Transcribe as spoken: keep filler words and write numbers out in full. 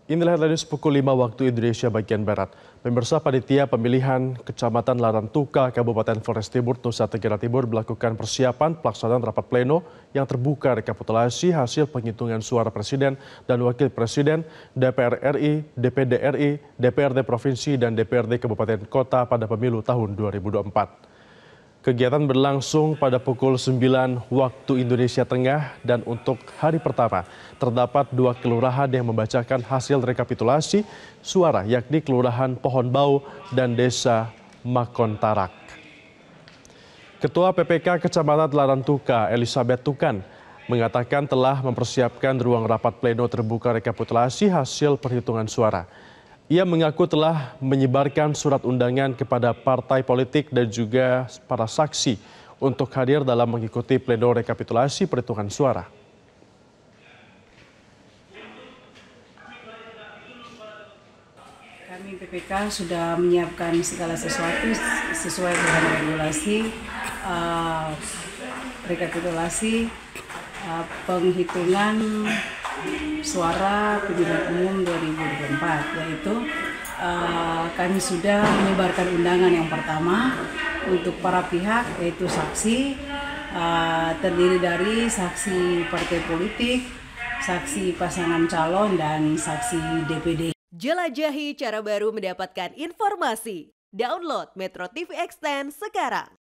Inilah headline pukul lima waktu Indonesia bagian Barat. Pemirsa, panitia pemilihan Kecamatan Larantuka, Kabupaten Flores Timur, Nusa Tenggara Timur melakukan persiapan pelaksanaan rapat pleno yang terbuka rekapitulasi hasil penghitungan suara Presiden dan Wakil Presiden, D P R R I, D P D R I, D P R D Provinsi, dan D P R D Kabupaten Kota pada pemilu tahun dua ribu dua puluh empat. Kegiatan berlangsung pada pukul sembilan waktu Indonesia Tengah dan untuk hari pertama terdapat dua kelurahan yang membacakan hasil rekapitulasi suara yakni Kelurahan Pohon Bau dan Desa Makontarak. Ketua P P K Kecamatan Larantuka, Elizabeth Tukan, mengatakan telah mempersiapkan ruang rapat pleno terbuka rekapitulasi hasil perhitungan suara. Ia mengaku telah menyebarkan surat undangan kepada partai politik dan juga para saksi untuk hadir dalam mengikuti pleno rekapitulasi perhitungan suara. Kami P P K sudah menyiapkan segala sesuatu sesuai dengan regulasi uh, rekapitulasi uh, penghitungan suara pemilihan umum dua ribu dua puluh empat, yaitu uh, kami sudah menyebarkan undangan yang pertama untuk para pihak, yaitu saksi uh, terdiri dari saksi partai politik, saksi pasangan calon, dan saksi D P D. Jelajahi cara baru mendapatkan informasi. Download Metro T V Extend sekarang.